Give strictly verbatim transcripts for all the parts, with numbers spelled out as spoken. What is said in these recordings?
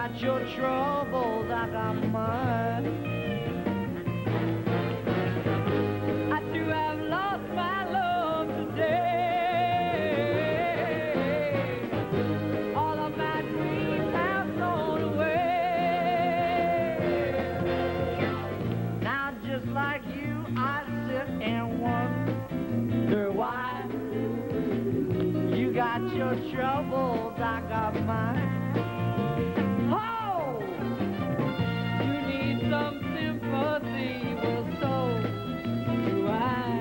got your troubles, I got mine. I too have lost my love today. All of my dreams have flown away. Now just like you, I sit and wonder why. You got your troubles, I got mine. Oh! You need some sympathy, well so do I.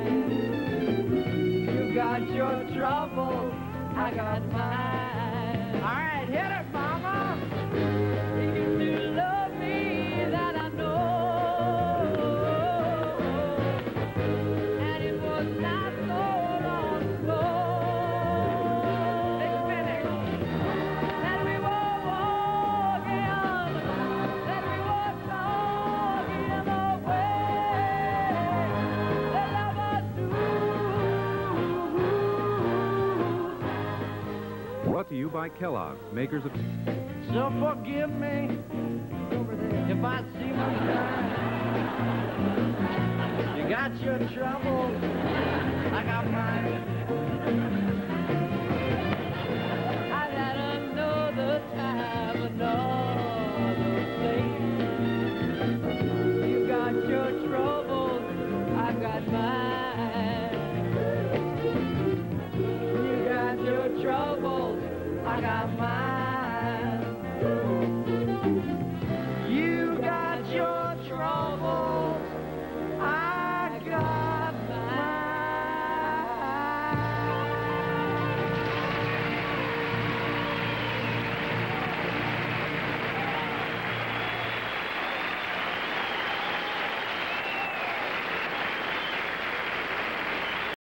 You got your troubles, I got mine. All right, hit it, mama. You used to love me, that I know. And it was not so long ago. Let's finish. That we were walking, that we were talking the way that lovers do. Brought to you by Kellogg's, makers of... So forgive me if I seem unkind. You got your troubles, I got mine.